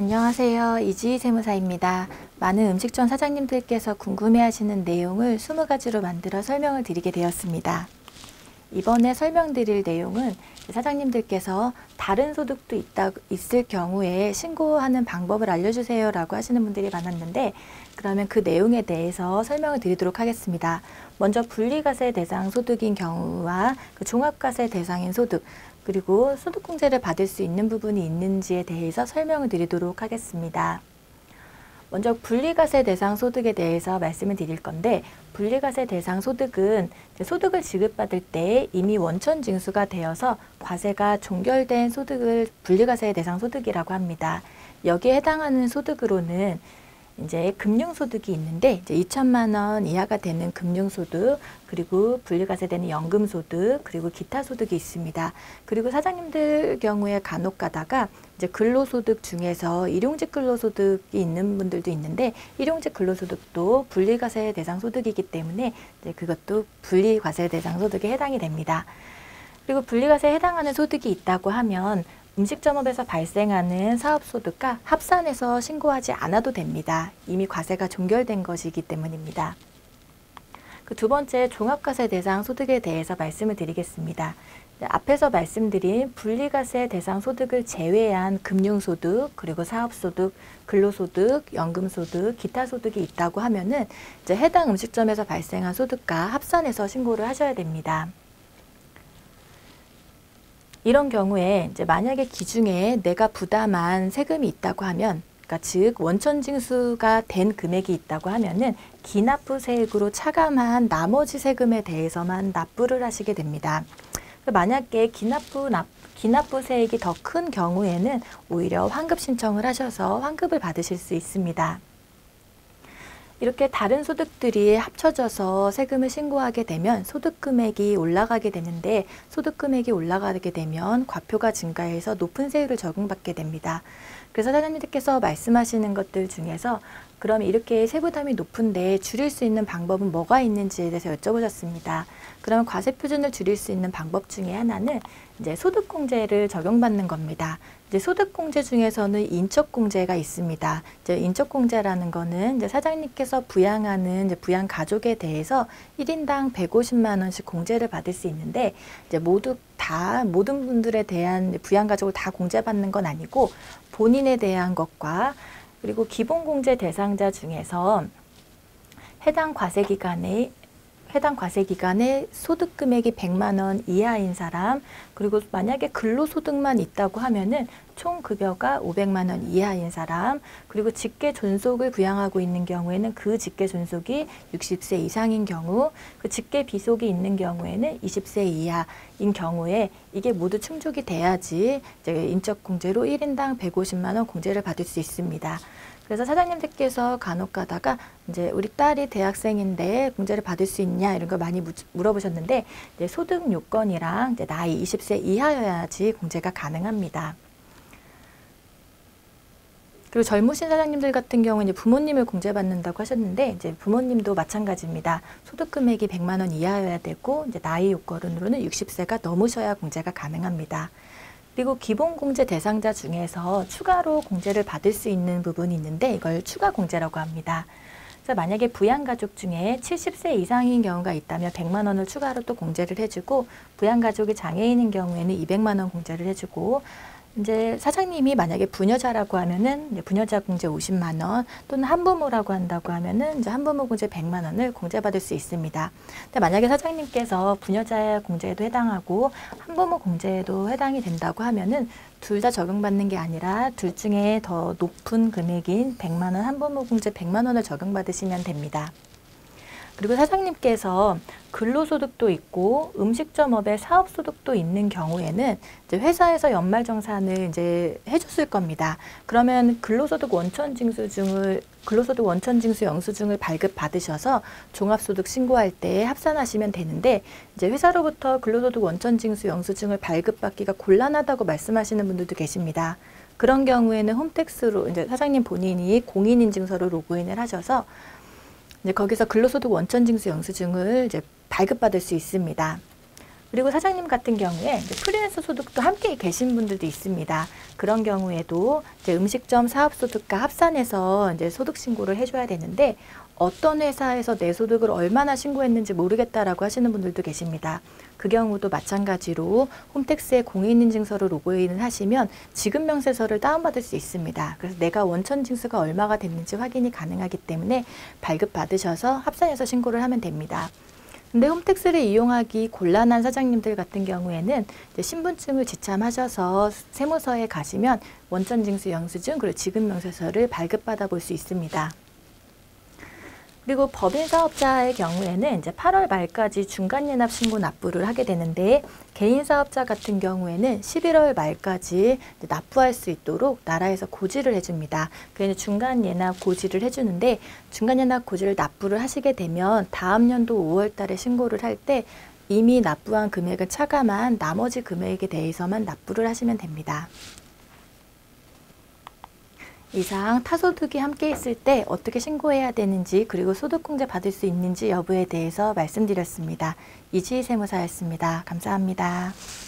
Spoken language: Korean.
안녕하세요. 이지희 세무사입니다. 많은 음식점 사장님들께서 궁금해하시는 내용을 20가지로 만들어 설명을 드리게 되었습니다. 이번에 설명드릴 내용은 사장님들께서 다른 소득도 있을 경우에 신고하는 방법을 알려주세요 라고 하시는 분들이 많았는데, 그러면 그 내용에 대해서 설명을 드리도록 하겠습니다. 먼저 분리과세 대상 소득인 경우와 그 종합과세 대상인 소득, 그리고 소득공제를 받을 수 있는 부분이 있는지에 대해서 설명을 드리도록 하겠습니다. 먼저 분리과세 대상 소득에 대해서 말씀을 드릴 건데, 분리과세 대상 소득은 소득을 지급받을 때 이미 원천 징수가 되어서 과세가 종결된 소득을 분리과세 대상 소득이라고 합니다. 여기에 해당하는 소득으로는 이제 금융소득이 있는데, 이제 2천만 원 이하가 되는 금융소득, 그리고 분리과세되는 연금소득, 그리고 기타 소득이 있습니다. 그리고 사장님들 경우에 간혹 가다가 이제 근로소득 중에서 일용직 근로소득이 있는 분들도 있는데, 일용직 근로소득도 분리과세 대상 소득이기 때문에 이제 그것도 분리과세 대상 소득에 해당이 됩니다. 그리고 분리과세에 해당하는 소득이 있다고 하면 음식점업에서 발생하는 사업소득과 합산해서 신고하지 않아도 됩니다. 이미 과세가 종결된 것이기 때문입니다. 그 두 번째, 종합과세 대상 소득에 대해서 말씀을 드리겠습니다. 앞에서 말씀드린 분리과세 대상 소득을 제외한 금융소득, 그리고 사업소득, 근로소득, 연금소득, 기타 소득이 있다고 하면은 이제 해당 음식점에서 발생한 소득과 합산해서 신고를 하셔야 됩니다. 이런 경우에 이제 만약에 기중에 내가 부담한 세금이 있다고 하면, 그러니까 즉 원천 징수가 된 금액이 있다고 하면은 기납부세액으로 차감한 나머지 세금에 대해서만 납부를 하시게 됩니다. 만약에 기납부세액이 더 큰 경우에는 오히려 환급 신청을 하셔서 환급을 받으실 수 있습니다. 이렇게 다른 소득들이 합쳐져서 세금을 신고하게 되면 소득금액이 올라가게 되는데, 소득금액이 올라가게 되면 과표가 증가해서 높은 세율을 적용받게 됩니다. 그래서 사장님들께서 말씀하시는 것들 중에서 그럼 이렇게 세부담이 높은데 줄일 수 있는 방법은 뭐가 있는지에 대해서 여쭤보셨습니다. 그러면 과세표준을 줄일 수 있는 방법 중에 하나는 이제 소득공제를 적용받는 겁니다. 이제 소득공제 중에서는 인적공제가 있습니다. 이제 인적공제라는 거는 이제 사장님께서 부양하는 이제 부양 가족에 대해서 1인당 150만 원씩 공제를 받을 수 있는데, 이제 모든 분들에 대한 부양 가족을 다 공제받는 건 아니고 본인에 대한 것과, 그리고 기본공제 대상자 중에서 해당 과세 기간에 소득금액이 100만 원 이하인 사람, 그리고 만약에 근로소득만 있다고 하면은 총 급여가 500만 원 이하인 사람, 그리고 직계 존속을 부양하고 있는 경우에는 그 직계 존속이 60세 이상인 경우, 그 직계 비속이 있는 경우에는 20세 이하인 경우에 이게 모두 충족이 돼야지 이제 인적공제로 1인당 150만 원 공제를 받을 수 있습니다. 그래서 사장님들께서 간혹 가다가 이제 우리 딸이 대학생인데 공제를 받을 수 있냐 이런 걸 많이 물어보셨는데, 이제 소득 요건이랑 이제 나이 20세 이하여야지 공제가 가능합니다. 그리고 젊으신 사장님들 같은 경우는 이제 부모님을 공제받는다고 하셨는데, 이제 부모님도 마찬가지입니다. 소득 금액이 100만 원 이하여야 되고, 이제 나이 요건으로는 60세가 넘으셔야 공제가 가능합니다. 그리고 기본공제 대상자 중에서 추가로 공제를 받을 수 있는 부분이 있는데, 이걸 추가공제라고 합니다. 그래서 만약에 부양가족 중에 70세 이상인 경우가 있다면 100만 원을 추가로 또 공제를 해주고, 부양가족이 장애인인 경우에는 200만 원 공제를 해주고, 이제 사장님이 만약에 부녀자라고 하면은 이제 부녀자 공제 50만 원, 또는 한부모라고 한다고 하면은 이제 한부모 공제 100만 원을 공제받을 수 있습니다. 근데 만약에 사장님께서 부녀자 공제에도 해당하고 한부모 공제에도 해당이 된다고 하면은 둘 다 적용받는 게 아니라 둘 중에 더 높은 금액인 100만 원 한부모 공제 100만 원을 적용받으시면 됩니다. 그리고 사장님께서 근로소득도 있고 음식점업에 사업소득도 있는 경우에는 이제 회사에서 연말정산을 이제 해줬을 겁니다. 그러면 근로소득 원천징수 영수증을 발급받으셔서 종합소득 신고할 때 합산하시면 되는데, 이제 회사로부터 근로소득 원천징수 영수증을 발급받기가 곤란하다고 말씀하시는 분들도 계십니다. 그런 경우에는 홈택스로 이제 사장님 본인이 공인인증서로 로그인을 하셔서 이제 거기서 근로소득 원천징수 영수증을 이제 발급받을 수 있습니다. 그리고 사장님 같은 경우에 이제 프리랜서 소득도 함께 계신 분들도 있습니다. 그런 경우에도 이제 음식점 사업소득과 합산해서 이제 소득 신고를 해줘야 되는데 어떤 회사에서 내 소득을 얼마나 신고했는지 모르겠다라고 하시는 분들도 계십니다. 그 경우도 마찬가지로 홈택스의 공인인증서로 로그인을 하시면 지급명세서를 다운받을 수 있습니다. 그래서 내가 원천징수가 얼마가 됐는지 확인이 가능하기 때문에 발급받으셔서 합산해서 신고를 하면 됩니다. 근데 홈택스를 이용하기 곤란한 사장님들 같은 경우에는 이제 신분증을 지참하셔서 세무서에 가시면 원천징수 영수증 그리고 지급명세서를 발급받아 볼 수 있습니다. 그리고 법인 사업자의 경우에는 이제 8월 말까지 중간예납 신고 납부를 하게 되는데 개인 사업자 같은 경우에는 11월 말까지 납부할 수 있도록 나라에서 고지를 해줍니다. 그래서 중간예납 고지를 해주는데 중간예납 고지를 납부를 하시게 되면 다음 연도 5월 달에 신고를 할 때 이미 납부한 금액을 차감한 나머지 금액에 대해서만 납부를 하시면 됩니다. 이상 타소득이 함께 있을 때 어떻게 신고해야 되는지 그리고 소득공제 받을 수 있는지 여부에 대해서 말씀드렸습니다. 이지희 세무사였습니다. 감사합니다.